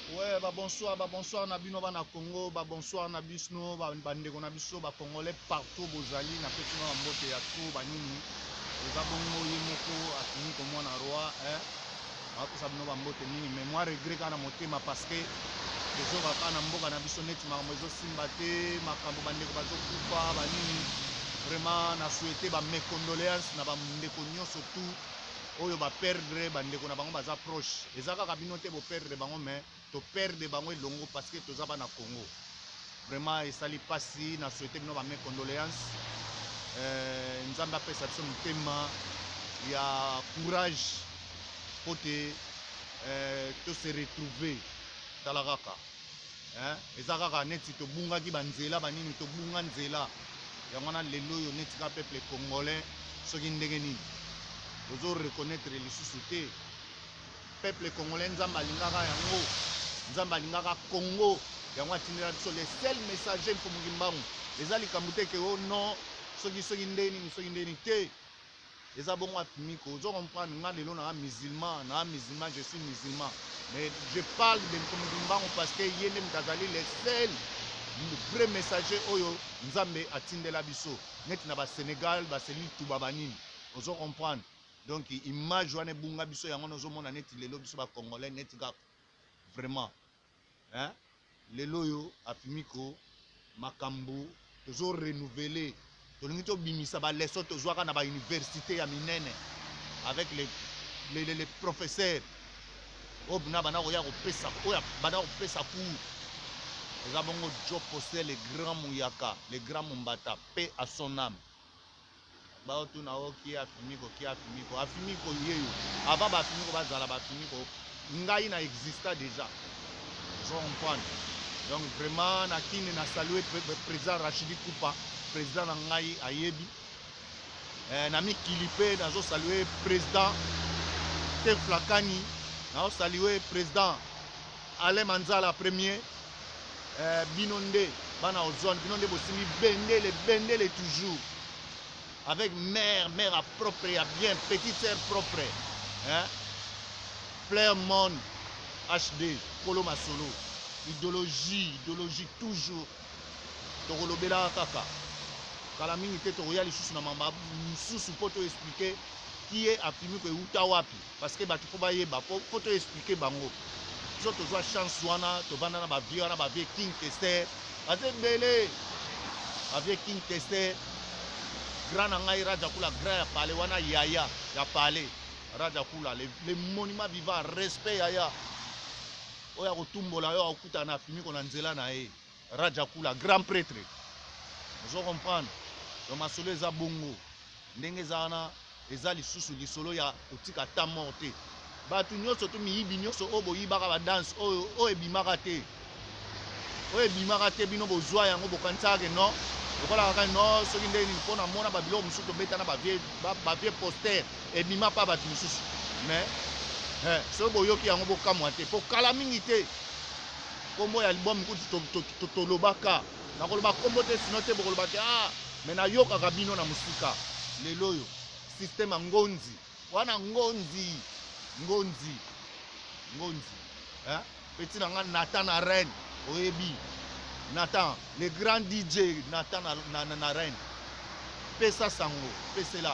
Ouais, bonsoir, bonsoir Nabino na Congo, bonsoir Nabisno, bandeko na biso ba Congolais partout bozali na pesi na mbote ya tout banini. Eza bongo yemoko atini ko mwana roi, Ako bino ba mbote nini, mais moi regret kana motema parce que les ba kana mboka na biso neti makambo ezo simba te, makambo bandeko bazo kufa banini. Vraiment na souhaiter ba mes condoléances na ba ndeko nyonso tout. Oyo ba perdre bandeko na bango baza proche. Ezaka kabino te bo perdre bango mais to perdre bango elongo parce que toza na Congo. Vraiment esali pasi na souhaiter bino ba mes condoléances. Nzambe apesa biso motema ya courage pote to se retrouver talakaka. Ezaka neti to bungaki banzela banini to bunga nzela. Yango na lelo yo neti ka peuple congolais soki ndenge nini. Vous reconnaître les sous-soutés. Peuple congolais, Nzamba lingaka yango, Nzamba lingaka Congo. Yango atinela biso les seuls messagers pour Mugimbamu. Les ali kamute ke oh non, soki ndeni te. Les abongo afimiko. Vous comprendre nga lelo na musulman, je suis musulman. Mais je parle de Mugimbamu parce que yene mtazali les seuls vrais messagers oyo Nzambe atindela biso. Net na ba Sénégal, ba seli tuba banini. Vous comprendre. Donc image wana bunga biso yango nozo mona neti lelo biso ba congolais neti ga vraiment lelo yo afimiko makambo tozo renouveler tolingi to bimisa ba leçon tozwaka na ba université ya minene avec les professeurs obna bana ko ya ko pesa oya bana ko pesa cours eza bongo Job Posel le grand Muyaka le grand Mumbata paix à son âme. Baotu na oki afimiko yeyo ava bafimiko bazala bafimiko ngai na exista déjà je comprends. Donc vraiment na kine na saluer président Rachidi Koupa président na ngai ayebi na mikili pe nazo saluer président Teflakani na saluer président Alain Manzala premier Binonde bana ozone Binonde bosimi bendele toujours avec mère à propre, à bien, petite sœur propre. Plein monde, HD, Kolo Masolo. Idéologie toujours. Tokolobela kaka. Kalamini te tokoyali sous na mamba, sous pour te expliquer qui est affirmé que Utawapi. Parce que batu faut bayeba, faut te expliquer bango. So to zoa chance wana, to vanda na ba vie King Kester. Azembele. Ba vie King Kester. Grand Angaï Rajakula, grand palais, wana yaya, ya palais, Rajakula, les monuments vivants, respect yaya. Oya kotumbola yo okuta na fimi ko nzela na e. Rajakula, grand prêtre. Vous comprenez? Donc masolo eza bongo. Ndenge zana eza lisusu lisolo ya otika ta morte. Batu nyonso to miyibi nyonso obo yibaka ba dance o ebimaka te. O ebimaka te bino bozwa yango bokansaka non. Voilà, non, ce qui est important, mon ababilo, monsieur, to beta na bavier poster, et bima pas batu monsieur. Mais, ce boyo qui a un beau camoite, pour calamité, comme moi, album, to lobaka, na kolba kombo te sinote bokolobaka, mais na yoka kabino na musika, le loyo, système ngonzi, wana ngonzi, petit na Nathan Arène, oebi. Nathan, le grand DJ Nathan na reine. Pesa sango, pesela.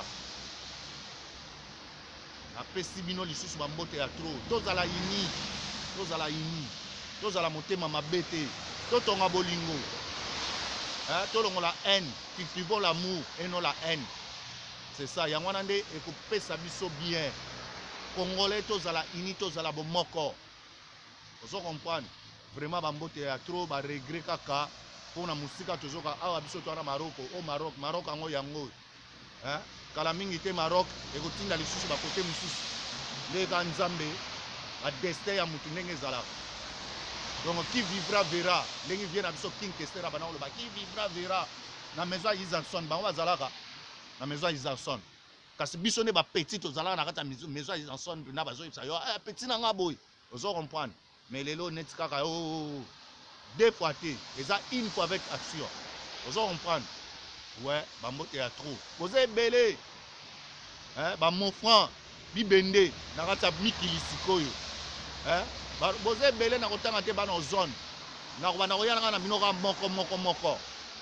Na pesi bino lisusu bambote ya trop. Tozala ini. Tozala motema mabete. Totonga bolingo. Tolongo la haine. Cultivons l'amour et non la haine. C'est ça. Yangwana nde ekopesa biso bien. Congolais tozala ini, tozala bomoko. Vous comprenez? Vraiment bambote ya trop ba regret kaka pona musika tozoka awa biso to na Maroc ango yango kala mingi te Maroc ekotinda lisusu ba côté mususu ndeka Nzambe ba destin ya mutu ndenge zala. Donc qui vivra verra ndenge vient na biso King Kester bana lo ba qui vivra verra na maison Isanson bango bazalaka na maison Isanson kasi biso ne ba petit tozalaka na kata maison Isanson na bazo yisa yo petit na nga boy ozo comprendre. Mais les lots net kaka deux fois té, et ça une fois avec action. Vous comprenez? Ouais, bambote ya trop. Vous êtes belé. Mon franc, bibende, nakata mikili sikoyo. boza ebele na kotanga te bana ozone nakobanda koyalanga na bino kaka moko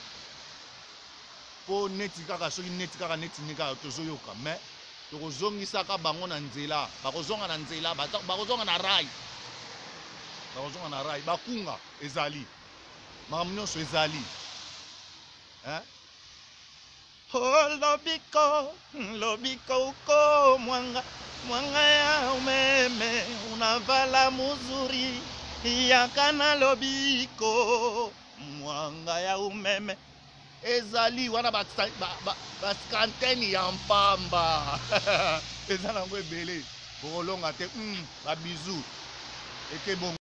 po neti kaka soki neti kaka neti ni kaka tozoyoka mais tokozongisaka bango na nzela bakozonga na nzela bakozonga na rai bakunga ezali makambo nyonso ezali Oh lobiko uko mwanga ya umeme unavala muzuri yakana lobiko mwanga ya umeme ezali wana baskanteni ya mpamba eza nango ebele bokolonga te babizu eke bongo